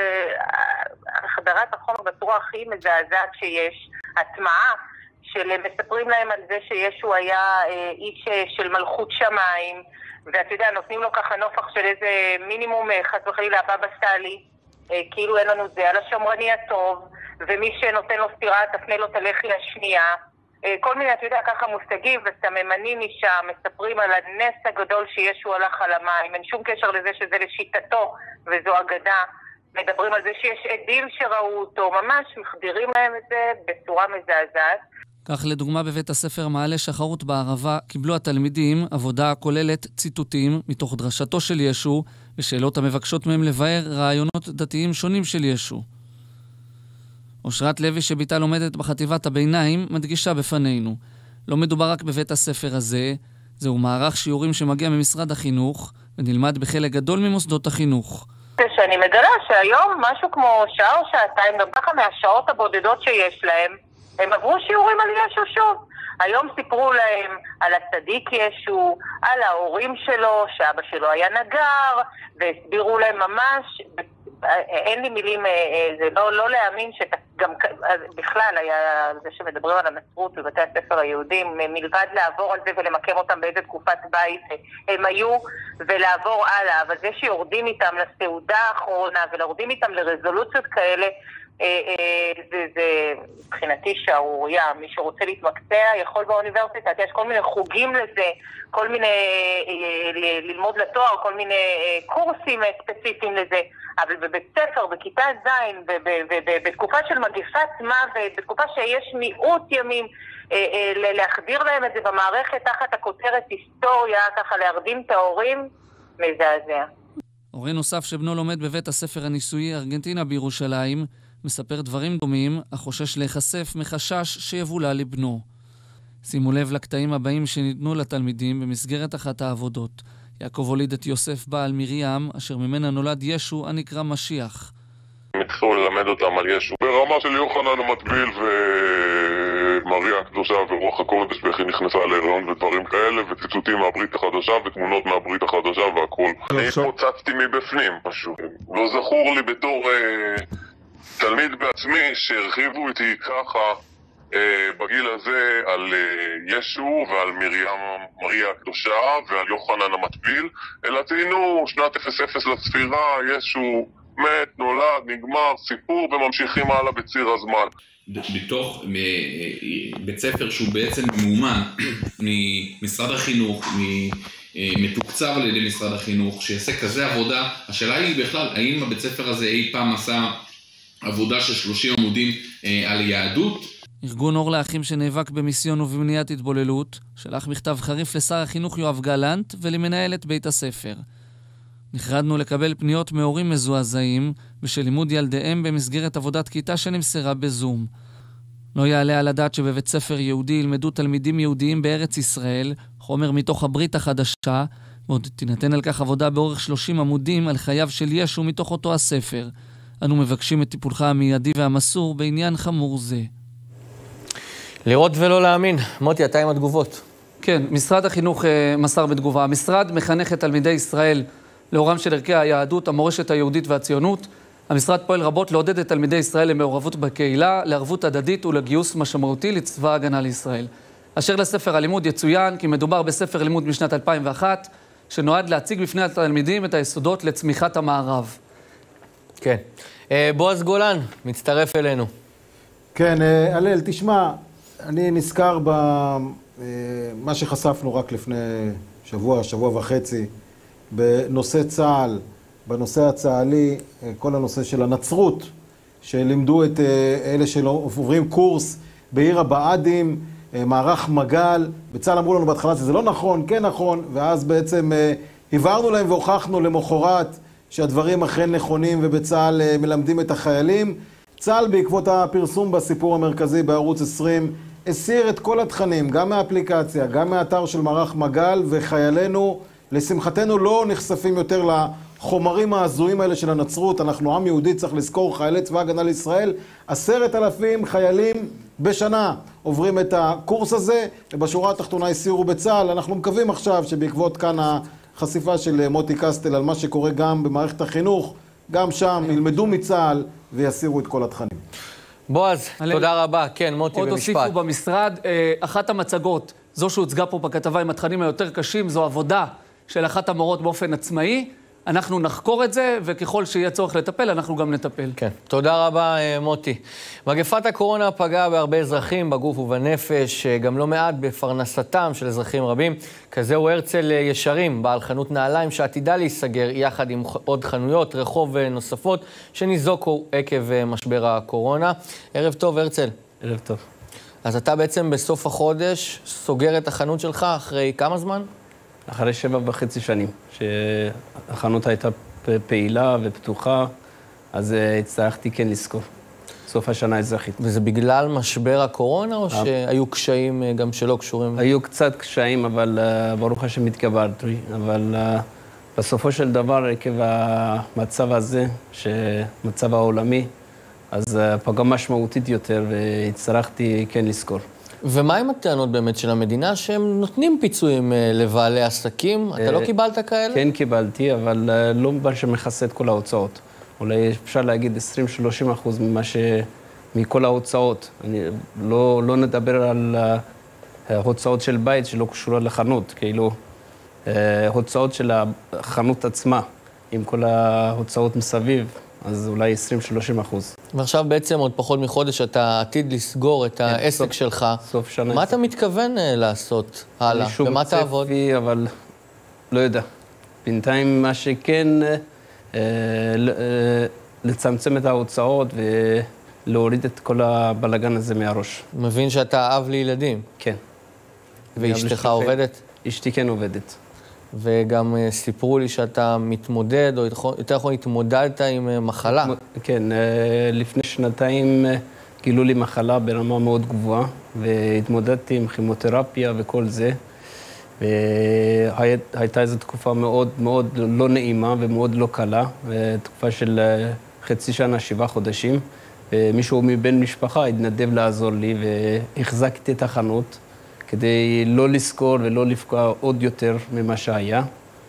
החדרת החומר בצורה הכי מזעזעת שיש, הטמעה של מספרים להם על זה שישו היה איש של מלכות שמיים, ואתה יודע, נותנים לו ככה נופח של איזה מינימום חס וחלילה הבבא סאלי, כאילו אין לנו זה, על השמרני הטוב, ומי שנותן לו סתירה תפנה לו את הלחי השנייה, כל מיני, אתה יודע, ככה מושגים וסממנים משם, מספרים על הנס הגדול שישו הלך על המים, אין שום קשר לזה שזה לשיטתו וזו אגדה, מדברים על זה שיש עדים שראו אותו, ממש מחדירים להם את זה בצורה מזעזעת. כך לדוגמה בבית הספר מעלה שחרות בערבה קיבלו התלמידים עבודה הכוללת ציטוטים מתוך דרשתו של ישו ושאלות המבקשות מהם לבאר רעיונות דתיים שונים של ישו. אושרת לוי שביתה לומדת בחטיבת הביניים מדגישה בפנינו. לא מדובר רק בבית הספר הזה, זהו מערך שיעורים שמגיע ממשרד החינוך ונלמד בחלק גדול ממוסדות החינוך. שאני מגלה שהיום משהו כמו שעה או שעתיים, גם ככה מהשעות הבודדות שיש להם, הם עברו שיעורים על ישו שוב. היום סיפרו להם על הצדיק ישו, על ההורים שלו, שאבא שלו היה נגר, והסבירו להם ממש, אין לי מילים, זה לא להאמין גם בכלל היה זה שמדברים על הנצרות בבתי הספר היהודים, מלבד לעבור על זה ולמקם אותם באיזה תקופת בית הם היו ולעבור הלאה, אבל זה שיורדים איתם לסעודה האחרונה ולורדים איתם לרזולוציות כאלה, זה מבחינתי שערוריה. מי שרוצה להתמקצע יכול באוניברסיטה, יש כל מיני חוגים לזה, כל מיני ללמוד לתואר, כל מיני קורסים ספציפיים לזה, אבל בבית ספר, בכיתה זין, בתקופה של מגפת מוות, בתקופה שיש מיעוט ימים, להחדיר להם את זה במערכת תחת הכותרת היסטוריה, ככה להרדים את ההורים, מזעזע. הורה נוסף שבנו לומד בבית הספר הניסויי ארגנטינה בירושלים, מספר דברים דומים, אך חושש להיחשף מחשש שיבולע לבנו. שימו לב לקטעים הבאים שניתנו לתלמידים במסגרת אחת העבודות. יעקב הוליד את יוסף בעל מרים, אשר ממנה נולד ישו הנקרא משיח. התחילו ללמד אותם על ישו ברמה של יוחנן המטביל ומריה הקדושה ורוח הקודש ואיך היא נכנסה להיריון ודברים כאלה, וציטוטים מהברית החדשה ותמונות מהברית החדשה והכל. אני התפוצצתי מבפנים פשוט. לא זכור לי בתור תלמיד בעצמי שהרחיבו איתי ככה בגיל הזה על ישו ועל מריה הקדושה ועל יוחנן המטביל, אלא תהיינו שנת 00 לספירה, ישו מת, נולד, נגמר, סיפור, וממשיכים הלאה בציר הזמן. בתוך בית ספר שהוא בעצם מאומן ממשרד החינוך, מתוקצב על ידי משרד החינוך, שיעשה כזה עבודה, השאלה היא בכלל, האם הבית ספר הזה אי פעם עשה עבודה של 30 עמודים על יהדות? ארגון אור לאחים שנאבק במיסיון ובמניעת התבוללות, שלח מכתב חריף לשר החינוך יואב גלנט ולמנהלת בית הספר. נחרדנו לקבל פניות מהורים מזועזעים בשל לימוד ילדיהם במסגרת עבודת כיתה שנמסרה בזום. לא יעלה על הדעת שבבית ספר יהודי ילמדו תלמידים יהודיים בארץ ישראל חומר מתוך הברית החדשה, ועוד תינתן על כך עבודה באורך 30 עמודים על חייו של ישו מתוך אותו הספר. אנו מבקשים את טיפולך המיידי והמסור בעניין חמור זה. לראות ולא להאמין. מוטי, אתה עם התגובות. כן, משרד החינוך מסר בתגובה. המשרד מחנך את תלמידי ישראל לאורם של ערכי היהדות, המורשת היהודית והציונות. המשרד פועל רבות לעודד את תלמידי ישראל למעורבות בקהילה, לערבות הדדית ולגיוס משמעותי לצבא ההגנה לישראל. אשר לספר הלימוד יצוין כי מדובר בספר לימוד משנת 2001, שנועד להציג בפני התלמידים את היסודות לצמיחת המערב. כן. בועז גולן, מצטרף אלינו. כן, הלל, תשמע, אני נזכר במה שחשפנו רק לפני שבוע וחצי, בנושא צה"ל, בנושא הצה"לי, כל הנושא של הנצרות, שלימדו את אלה שעוברים קורס בעיר הבאדים, מערך מגל. בצה"ל אמרו לנו בהתחלה שזה לא נכון, כן נכון, ואז בעצם הבהרנו להם והוכחנו למחרת שהדברים אכן נכונים, ובצה"ל מלמדים את החיילים. צה"ל בעקבות הפרסום בסיפור המרכזי בערוץ 20 הסיר את כל התכנים, גם מהאפליקציה, גם מהאתר של מערך מגל, וחיילינו, לשמחתנו, לא נחשפים יותר לחומרים ההזויים האלה של הנצרות. אנחנו עם יהודי, צריך לזכור, חיילי צבא הגנה לישראל, 10,000 חיילים בשנה עוברים את הקורס הזה, ובשורה התחתונה הסירו בצה"ל. אנחנו מקווים עכשיו שבעקבות כאן החשיפה של מוטי קסטל על מה שקורה גם במערכת החינוך, גם שם ילמדו מצה"ל ויסירו את כל התכנים. בועז, תודה רבה. כן, מוטי, במשפט. עוד הוסיפו במשרד, אחת המצגות, זו שהוצגה פה בכתבה עם התכנים היותר קשים, זו עבודה של אחת המורות באופן עצמאי. אנחנו נחקור את זה, וככל שיהיה צורך לטפל, אנחנו גם נטפל. כן, תודה רבה, מוטי. מגפת הקורונה פגעה בהרבה אזרחים, בגוף ובנפש, גם לא מעט בפרנסתם של אזרחים רבים. כזהו הרצל ישרים, בעל חנות נעליים שעתידה להיסגר יחד עם עוד חנויות, רחוב נוספות, שניזוקו עקב משבר הקורונה. ערב טוב, הרצל. ערב טוב. אז אתה בעצם בסוף החודש סוגר את החנות שלך אחרי כמה זמן? אחרי 7.5 שנים, שהחנות הייתה פעילה ופתוחה, אז הצטרכתי כן לזכור. סוף השנה האזרחית. וזה בגלל משבר הקורונה, או שהיו קשיים גם שלא קשורים? היו קצת קשיים, אבל ברוך השם התגברתי. אבל בסופו של דבר, עקב המצב הזה, מצב העולמי, אז פגע משמעותית יותר, והצטרכתי כן לזכור. ומה עם הטענות באמת של המדינה שהם נותנים פיצויים לבעלי עסקים? אתה לא קיבלת כאלה? כן קיבלתי, אבל לא מה שמכסה את כל ההוצאות. אולי אפשר להגיד 20-30% ממה מכל ההוצאות. לא נדבר על הוצאות של בית שלא קשורות לחנות, כאילו הוצאות של החנות עצמה, עם כל ההוצאות מסביב, אז אולי 20-30%. ועכשיו בעצם עוד פחות מחודש אתה עתיד לסגור את העסק שלך. סוף שנה. מה אתה מתכוון לעשות הלאה? ומה תעבוד? אבל לא יודע. בינתיים מה שכן, לצמצם את ההוצאות ולהוריד את כל הבלגן הזה מהראש. מבין שאתה אב לילדים? כן. ואשתך עובדת? אשתי כן עובדת. וגם סיפרו לי שאתה מתמודד, או יותר נכון התמודדת עם מחלה. כן, לפני שנתיים גילו לי מחלה ברמה מאוד גבוהה, והתמודדתי עם כימותרפיה וכל זה. והייתה איזו תקופה מאוד מאוד לא נעימה ומאוד לא קלה, תקופה של חצי שנה, 7 חודשים. מישהו מבין משפחה התנדב לעזור לי, והחזקתי את החנות כדי לא לזכור ולא לפגוע עוד יותר ממה שהיה.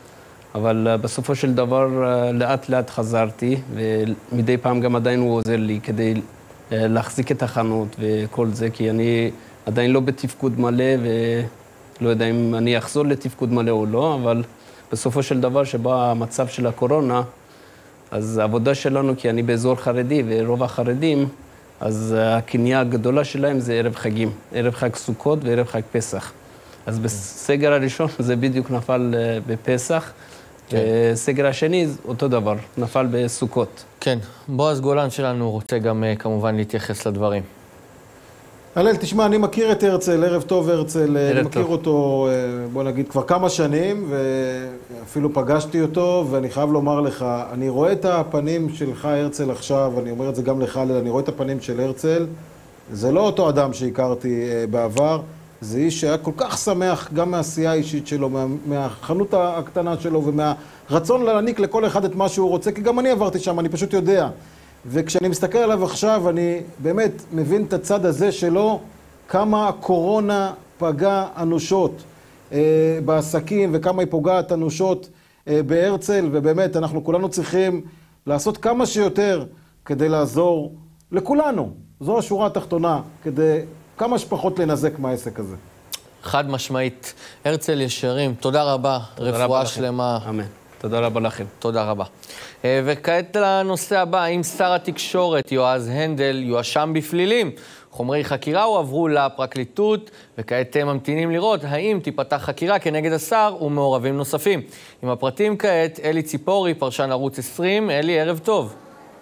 אבל בסופו של דבר לאט לאט חזרתי, ומדי פעם גם עדיין הוא עוזר לי כדי להחזיק את החנות וכל זה, כי אני עדיין לא בתפקוד מלא, ולא יודע אם אני אחזור לתפקוד מלא או לא, אבל בסופו של דבר שבא המצב של הקורונה, אז העבודה שלנו, כי אני באזור חרדי, ורוב החרדים, אז הקנייה הגדולה שלהם זה ערב חגים, ערב חג סוכות וערב חג פסח. אז בסגר הראשון זה בדיוק נפל בפסח, בסגר השני אותו דבר, נפל בסוכות. כן, בועז גולן שלנו רוצה גם כמובן להתייחס לדברים. הלל, תשמע, אני מכיר את הרצל, ערב טוב הרצל, אני מכיר אותו, בוא נגיד, כבר כמה שנים, ואפילו פגשתי אותו, ואני חייב לומר לך, אני רואה את הפנים שלך, הרצל, עכשיו, אני אומר את זה גם לך, הלל, אני רואה את הפנים של הרצל, זה לא אותו אדם שהכרתי בעבר, זה איש שהיה כל כך שמח גם מהעשייה האישית שלו, מהחנות הקטנה שלו, ומהרצון להעניק לכל אחד את מה שהוא רוצה, כי גם אני עברתי שם, אני פשוט יודע. וכשאני מסתכל עליו עכשיו, אני באמת מבין את הצד הזה שלו, כמה הקורונה פגעה אנושות בעסקים, וכמה היא פוגעת אנושות בהרצל, ובאמת אנחנו כולנו צריכים לעשות כמה שיותר כדי לעזור לכולנו. זו השורה התחתונה, כדי כמה שפחות לנזק מהעסק הזה. חד משמעית. הרצל ישרים, תודה רבה, רפואה שלמה. אמן. תודה רבה לכם. תודה רבה. וכעת לנושא הבא, האם שר התקשורת יועז הנדל יואשם בפלילים? חומרי חקירה הועברו לפרקליטות, וכעת ממתינים לראות האם תיפתח חקירה כנגד השר ומעורבים נוספים. עם הפרטים כעת, אלי ציפורי, פרשן ערוץ 20. אלי, ערב טוב.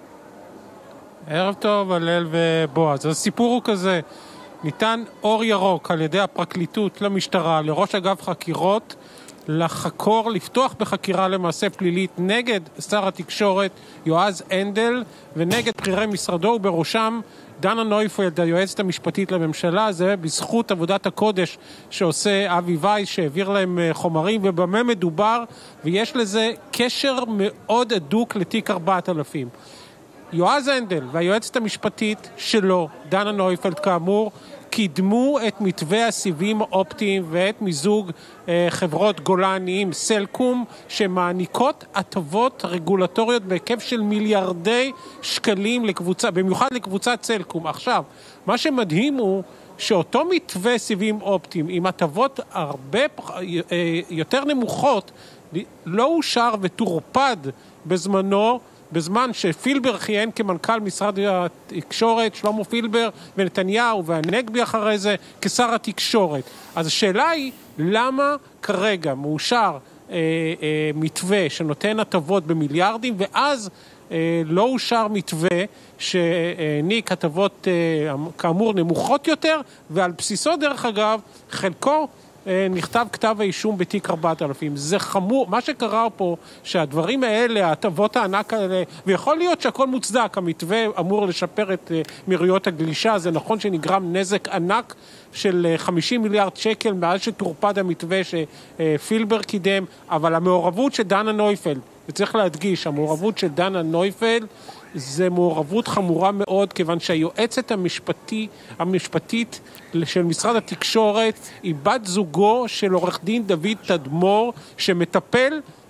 ערב טוב, הלל ובועז. הסיפור הוא כזה, ניתן אור ירוק על ידי הפרקליטות למשטרה, לראש אגף חקירות, לחקור, לפתוח בחקירה למעשה פלילית נגד שר התקשורת יועז הנדל ונגד בכירי משרדו, ובראשם דנה נויפלד, היועצת המשפטית לממשלה. זה בזכות עבודת הקודש שעושה אבי וייס, שהעביר להם חומרים, ובמה מדובר, ויש לזה קשר מאוד הדוק לתיק 4000. יועז הנדל והיועצת המשפטית שלו, דנה נויפלד כאמור, קידמו את מתווה הסיבים האופטיים ואת מיזוג חברות גולני עם סלקום, שמעניקות הטבות רגולטוריות בהיקף של מיליארדי שקלים לקבוצה, במיוחד לקבוצת סלקום. עכשיו, מה שמדהים הוא שאותו מתווה סיבים אופטיים עם הטבות הרבה יותר נמוכות לא אושר וטורפד בזמנו, בזמן שפילבר כיהן כמנכ"ל משרד התקשורת, שלמה פילבר ונתניהו והנגבי אחרי זה כשר התקשורת. אז השאלה היא, למה כרגע מאושר מתווה שנותן הטבות במיליארדים, ואז לא אושר מתווה שהעניק הטבות כאמור נמוכות יותר, ועל בסיסו דרך אגב חלקו נכתב כתב האישום בתיק 4000. זה חמור, מה שקרה פה, שהדברים האלה, ההטבות הענק האלה, ויכול להיות שהכל מוצדק, המתווה אמור לשפר את מהירויות הגלישה, זה נכון שנגרם נזק ענק של 50 מיליארד שקל מאז שטורפד המתווה שפילבר קידם, אבל המעורבות של דנה נויפלד, וצריך להדגיש, המעורבות של דנה נויפלד זה מעורבות חמורה מאוד, כיוון שהיועצת המשפטית של משרד התקשורת היא בת זוגו של עורך דין דוד תדמור, שמטפל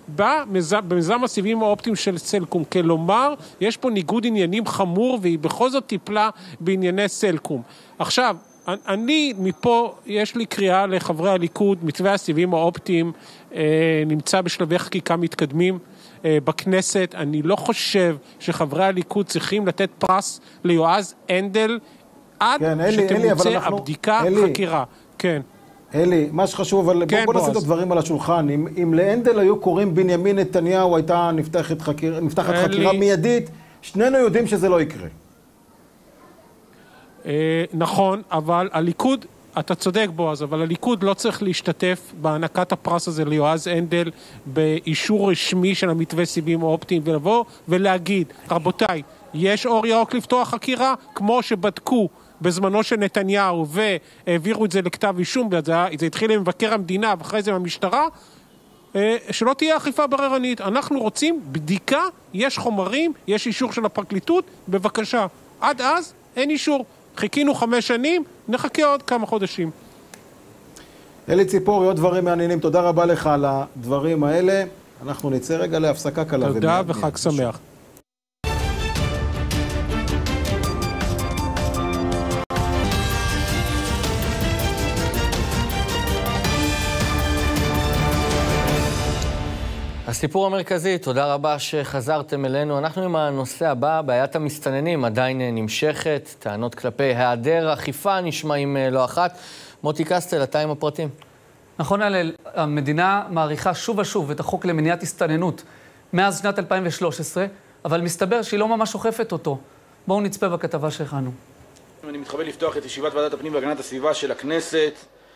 במיזם הסיבים האופטיים של סלקום. כלומר, יש פה ניגוד עניינים חמור, והיא בכל זאת טיפלה בענייני סלקום. עכשיו, אני מפה, יש לי קריאה לחברי הליכוד, מתווה הסיבים האופטיים נמצא בשלבי חקיקה מתקדמים בכנסת. אני לא חושב שחברי הליכוד צריכים לתת פרס ליועז הנדל עד שתמוצא הבדיקה, חקירה. כן. אלי, מה שחשוב, אבל בוא נשים את הדברים על השולחן. אם להנדל היו קוראים בנימין נתניהו, הייתה נפתחת חקירה מיידית, שנינו יודעים שזה לא יקרה. נכון, אבל הליכוד, אתה צודק בועז, אבל הליכוד לא צריך להשתתף בהענקת הפרס הזה ליועז הנדל באישור רשמי של המתווה סיבים האופטיים, ולבוא ולהגיד, רבותיי, יש אור ירוק לפתוח חקירה, כמו שבדקו בזמנו של נתניהו והעבירו את זה לכתב אישום, זה התחיל למבקר המדינה ואחרי זה מהמשטרה, שלא תהיה אכיפה בררנית. אנחנו רוצים בדיקה, יש חומרים, יש אישור של הפרקליטות, בבקשה. עד אז אין אישור. חיכינו 5 שנים, נחכה עוד כמה חודשים. אלי ציפורי, עוד דברים מעניינים. תודה רבה לך על הדברים האלה. אנחנו נצא רגע להפסקה קלה. תודה וחג שמח. הסיפור המרכזי, תודה רבה שחזרתם אלינו. אנחנו עם הנושא הבא, בעיית המסתננים עדיין נמשכת, טענות כלפי היעדר אכיפה נשמעים לא אחת. מוטי קסטל, אתה עם הפרטים. נכון, הלל, המדינה מעריכה שוב ושוב את החוק למניעת הסתננות מאז שנת 2013, אבל מסתבר שהיא לא ממש אוכפת אותו. בואו נצפה בכתבה שהכנו. אני מתכבד לפתוח את ישיבת ועדת הפנים והגנת הסביבה של הכנסת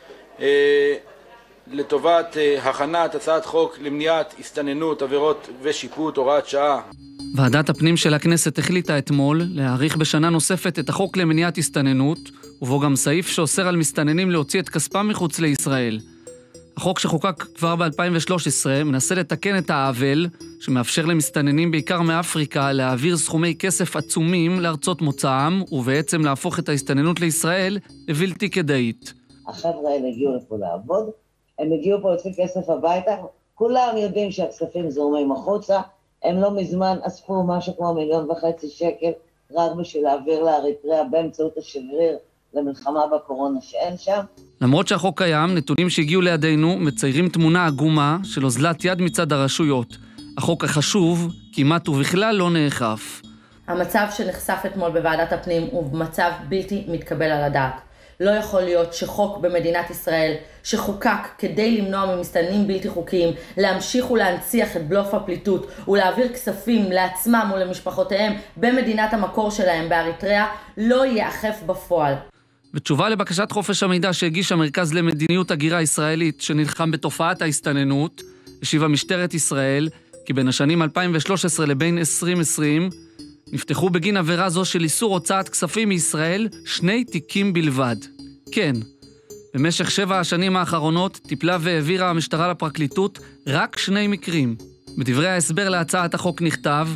לטובת הכנת הצעת חוק למניעת הסתננות, עבירות ושיפוט, הוראת שעה. ועדת הפנים של הכנסת החליטה אתמול להאריך בשנה נוספת את החוק למניעת הסתננות, ובו גם סעיף שאוסר על מסתננים להוציא את כספם מחוץ לישראל. החוק שחוקק כבר ב-2013 מנסה לתקן את העוול שמאפשר למסתננים בעיקר מאפריקה להעביר סכומי כסף עצומים לארצות מוצאם, ובעצם להפוך את ההסתננות לישראל לבלתי כדאית. החבר'ה האלה הגיעו לפה לעבוד, הם הגיעו פה להוציא כסף הביתה, כולם יודעים שהכספים זורמים החוצה, הם לא מזמן אספו משהו כמו 1.5 מיליון שקל, רק בשביל להעביר לאריתריאה באמצעות השגריר למלחמה בקורונה שאין שם. למרות שהחוק קיים, נתונים שהגיעו לידינו מציירים תמונה עגומה של אוזלת יד מצד הרשויות. החוק החשוב כמעט ובכלל לא נאכף. המצב שנחשף אתמול בוועדת הפנים הוא מצב בלתי מתקבל על הדעת. לא יכול להיות שחוק במדינת ישראל שחוקק כדי למנוע ממסתננים בלתי חוקיים להמשיך ולהנציח את בלוף הפליטות ולהעביר כספים לעצמם ולמשפחותיהם במדינת המקור שלהם באריתריאה לא יאכף בפועל. בתשובה לבקשת חופש המידע שהגיש המרכז למדיניות הגירה ישראלית שנלחם בתופעת ההסתננות, השיבה משטרת ישראל כי בין השנים 2013 לבין 2020 נפתחו בגין עבירה זו של איסור הוצאת כספים מישראל 2 תיקים בלבד. כן, במשך 7 השנים האחרונות טיפלה והעבירה המשטרה לפרקליטות רק 2 מקרים. בדברי ההסבר להצעת החוק נכתב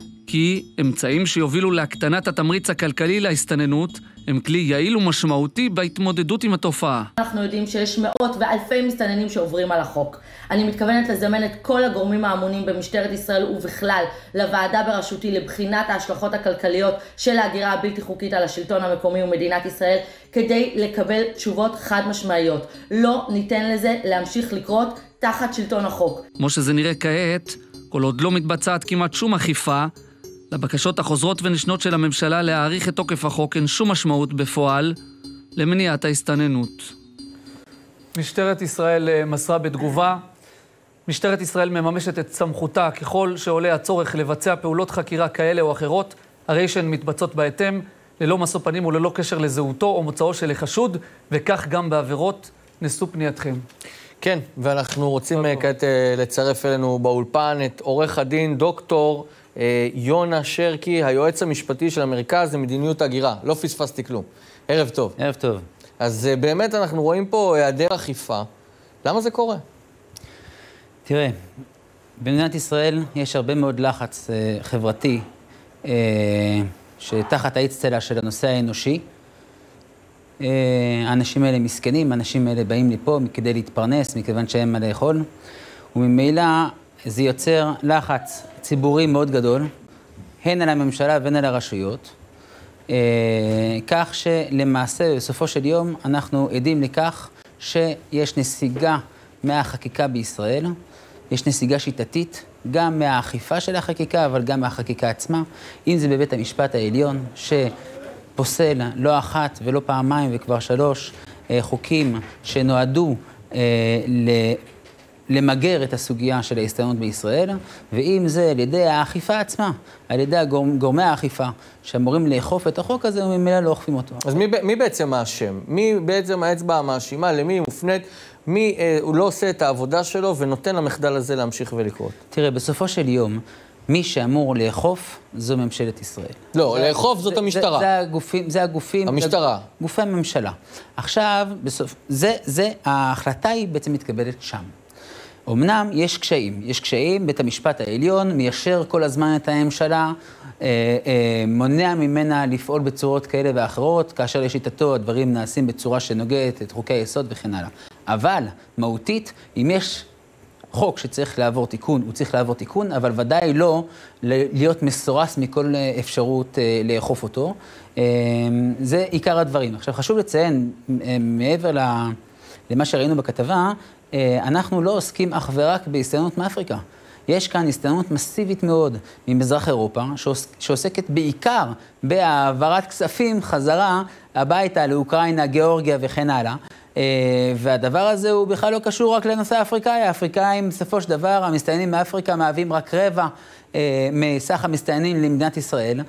כי אמצעים שיובילו להקטנת התמריץ הכלכלי להסתננות הם כלי יעיל ומשמעותי בהתמודדות עם התופעה. אנחנו יודעים שיש מאות ואלפי מסתננים שעוברים על החוק. אני מתכוונת לזמן את כל הגורמים האמונים במשטרת ישראל ובכלל לוועדה בראשותי לבחינת ההשלכות הכלכליות של ההגירה הבלתי חוקית על השלטון המקומי ומדינת ישראל כדי לקבל תשובות חד משמעיות. לא ניתן לזה להמשיך לקרות תחת שלטון החוק. כמו שזה נראה כעת, כל עוד לא מתבצעת כמעט שום אכיפה, לבקשות החוזרות ונשנות של הממשלה להאריך את תוקף החוק אין שום משמעות בפועל למניעת ההסתננות. משטרת ישראל מסרה בתגובה. משטרת ישראל מממשת את סמכותה ככל שעולה הצורך לבצע פעולות חקירה כאלה או אחרות, הרי שהן מתבצעות בהתאם, ללא משוא פנים וללא קשר לזהותו או מוצאו של החשוד, וכך גם בעבירות. נשאו פנייתכם. כן, ואנחנו רוצים כעת לצרף אלינו באולפן את עורך הדין דוקטור יונה שרקי, היועץ המשפטי של המרכז למדיניות הגירה. לא פספסתי כלום. ערב טוב. ערב טוב. אז באמת אנחנו רואים פה היעדר אכיפה. למה זה קורה? תראה, במדינת ישראל יש הרבה מאוד לחץ חברתי שתחת האצטלה של הנושא האנושי. האנשים האלה מסכנים, האנשים האלה באים לפה כדי להתפרנס, מכיוון שהם מה לאכול, וממילא זה יוצר לחץ ציבורי מאוד גדול, הן על הממשלה והן על הרשויות, כך שלמעשה בסופו של יום אנחנו עדים לכך שיש נסיגה מהחקיקה בישראל, יש נסיגה שיטתית, גם מהאכיפה של החקיקה, אבל גם מהחקיקה עצמה, אם זה בבית המשפט העליון, שפוסל לא אחת ולא פעמיים וכבר 3 חוקים שנועדו למגר את הסוגיה של ההסתננות בישראל, ואם זה על ידי האכיפה עצמה, על ידי גורמי האכיפה, שאמורים לאכוף את החוק הזה, וממילא לא אוכפים אותו. אז מי בעצם האשם? מי בעצם האצבע המאשימה? למי היא מופנית? מי הוא לא עושה את העבודה שלו ונותן למחדל הזה להמשיך ולקרות? תראה, בסופו של יום, מי שאמור לאכוף זו ממשלת ישראל. לא, לאכוף זאת המשטרה. זה הגופים... המשטרה. גופי הממשלה. עכשיו, ההחלטה היא בעצם מתקבלת שם. אמנם יש קשיים, בית המשפט העליון מיישר כל הזמן את הממשלה, מונע ממנה לפעול בצורות כאלה ואחרות, כאשר לשיטתו הדברים נעשים בצורה שנוגדת את חוקי היסוד וכן הלאה. אבל מהותית, אם יש חוק שצריך לעבור תיקון, הוא צריך לעבור תיקון, אבל ודאי לא להיות מסורס מכל אפשרות לאכוף אותו. זה עיקר הדברים. עכשיו חשוב לציין, מעבר למה שראינו בכתבה, אנחנו לא עוסקים אך ורק בהסתננות מאפריקה. יש כאן הסתננות מסיבית מאוד ממזרח אירופה, שעוסקת בעיקר בהעברת כספים חזרה הביתה לאוקראינה, גיאורגיה וכן הלאה. והדבר הזה הוא בכלל לא קשור רק לנושא האפריקאי. האפריקאים, בסופו של דבר, המסתננים מאפריקה מהווים רק רבע מסך המסתננים למדינת ישראל,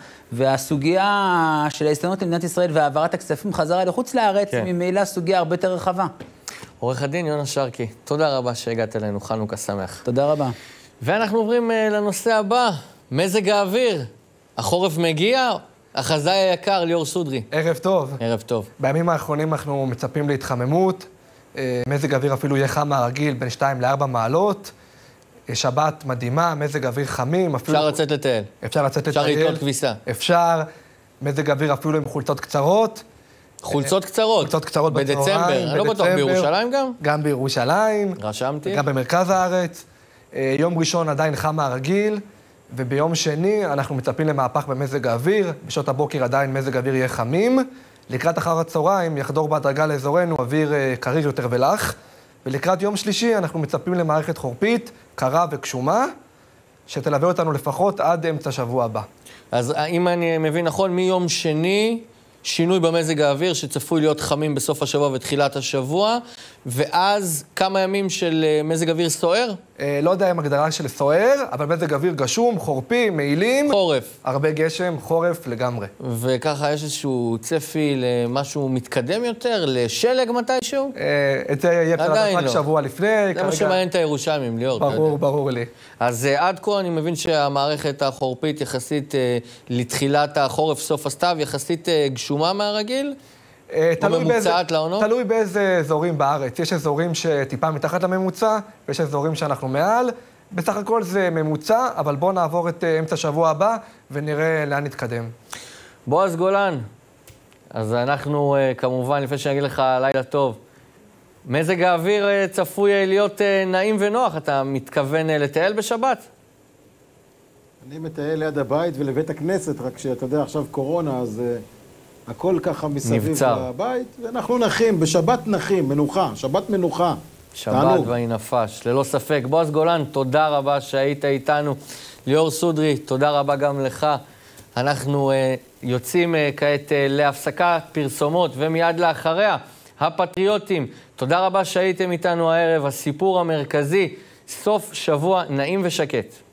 והסוגיה של ההסתננות למדינת ישראל והעברת הכספים חזרה לחוץ לארץ, ממילא סוגיה הרבה יותר רחבה. עורך הדין יונה שרקי, תודה רבה שהגעת אלינו, חנוכה שמח. תודה רבה. ואנחנו עוברים לנושא הבא, מזג האוויר. החורף מגיע, החזאי היקר ליאור סודרי. ערב טוב. ערב טוב. בימים האחרונים אנחנו מצפים להתחממות, מזג האוויר אפילו יהיה חם מהרגיל בין 2 ל-4 מעלות, שבת מדהימה, מזג האוויר חמים. אפשר לצאת לטייל. אפשר לצאת לטייל. אפשר לקנות כביסה. אפשר, מזג האוויר אפילו עם חולצות קצרות. חולצות קצרות? חולצות קצרות בצהריים. בדצמבר, אני לא בטוח, בירושלים גם? גם בירושלים. רשמתי. גם במרכז הארץ. יום ראשון עדיין חם מהרגיל, וביום שני אנחנו מצפים למהפך במזג האוויר. בשעות הבוקר עדיין מזג האוויר יהיה חמים. לקראת אחר הצהריים יחדור בהדרגה לאזורנו אוויר קריר יותר ולח. ולקראת יום שלישי אנחנו מצפים למערכת חורפית, קרה וקשומה, שתלווה אותנו לפחות עד אמצע שבוע הבא. אז אם אני מבין נכון, מיום שני שינוי במזג האוויר שצפוי להיות חמים בסוף השבוע ותחילת השבוע, ואז כמה ימים של מזג אוויר סוער? לא יודע אם הגדרה של סוער, אבל מזג אוויר גשום, חורפי, מעילים. חורף. הרבה גשם, חורף לגמרי. וככה יש איזשהו צפי למשהו מתקדם יותר, לשלג מתישהו? את זה יהיה פרדת רק שבוע לפני. זה מה שמעניין את הירושלמים, ליאור. ברור לי. אז עד כה אני מבין שהמערכת החורפית יחסית לתחילת החורף, סוף הסתיו, יחסית גשומה מהרגיל? ממוצעת לעונות? תלוי באיזה אזורים בארץ. יש אזורים שטיפה מתחת לממוצע, ויש אזורים שאנחנו מעל. בסך הכל זה ממוצע, אבל בואו נעבור את אמצע שבוע הבא, ונראה לאן נתקדם. בועז גולן, אז אנחנו כמובן, לפני שאני אגיד לך לילה טוב, מזג האוויר צפוי להיות נעים ונוח. אתה מתכוון לטייל בשבת? אני מטייל ליד הבית ולבית הכנסת, רק שאתה יודע, עכשיו קורונה, אז הכל ככה מסביב לבית, ואנחנו נחים, בשבת נחים, מנוחה, שבת מנוחה. שבת ואי נפש, ללא ספק. בועז גולן, תודה רבה שהיית איתנו. ליאור סודרי, תודה רבה גם לך. אנחנו יוצאים כעת להפסקת פרסומות, ומיד לאחריה, הפטריוטים. תודה רבה שהייתם איתנו הערב, הסיפור המרכזי, סוף שבוע נעים ושקט.